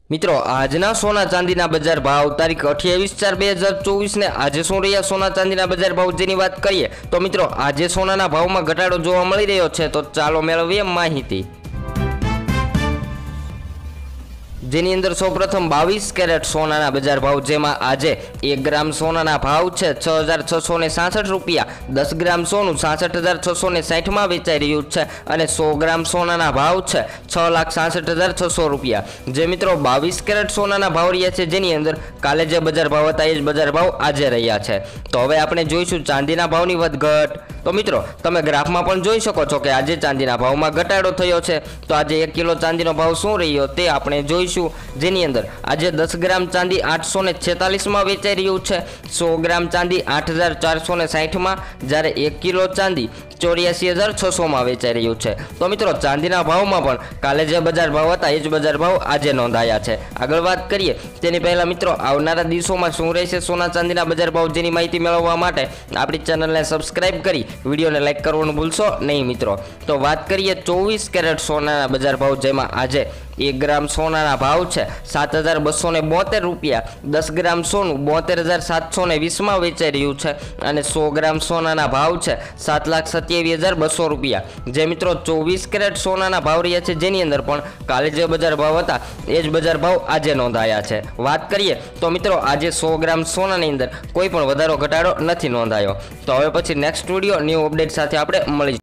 मित्रों आजना सोना चांदीना बजार भाव तारीख 28/4/2024 ने आज शू रह्या सोना चांदीना बजार भाव जेनी वात करीए तो मित्रों आज सोनाना भावमां घटाडो जोवा मळी रह्यो छे। तो चालो मेळवीए माहिती। जेनी अंदर सौप्रथम 22 कैरेट सोना बजार भाव जेमा आज 1 ग्राम सोना भाव है 6,666 रुपया, 10 ग्राम सोनू 66,660 में वेचाई रह्यु छे अने 100 ग्राम सोना भाव है 6,66,600 रुपया। जे मित्रों 22 कैरेट सोना भाव रह्या छे जेनी अंदर काले जे बजार भाव हता ए बजार भाव आज रह्या छे। तो हवे आपणे जोईशुं चांदीना भावनी वधघट। तो मित्रों तमे ग्राफ में पण जोई शको छो कि आज चांदीना भाव में घटाडो थयो छे। तो आज 1 किलो चांदीनो भाव शुं रह्यो ते आपणे जोईशुं। जेनी अंदर आज 10 ग्राम चांदी 846 में वेचाई रह्यु छे, 100 ग्राम चांदी 8,460 में, જ્યારે 1 किलो चांदी 84,600 में वेचाई रह्यु छे। तो मित्रों चांदीना भाव में पण काले जे बजार भाव हता ए ज बजार भाव आज नोंधाया छे। आगळ वात करीए तेनी पहेला मित्रों आवनारा दिवसोमां शुं रहेशे सोना चांदीना बजार भाव जेनी माहिती मेळववा माटे आपणी चेनलने सब्सक्राइब करी विडियोने लाइक करवानुं भूलशो नहीं मित्रों। तो बात करिए 24 कैरेट सोना बजार भाव जेमां आज 1 ग्राम सोना भाव है 7,272 रुपया, 10 ग्राम सोनू 72,720 में वेचाई रह्यु छे अने 100 ग्राम सोना भाव है 7,27,200 रुपया। जे मित्रों 24 कैरेट सोना भाव रह्या छे जेनी अंदर पण काले जे बजार भाव हता ए ज बजार भाव आज नोंधाया छे। बात करिए तो मित्रों आज 100 ग्राम सोना नी अंदर कोई पण वधारो घटाडो नथी नोंधायो। तो हवे पछी नेक्स्ट विडियो न्यू अपडेट साथे आपणे मळीशुं।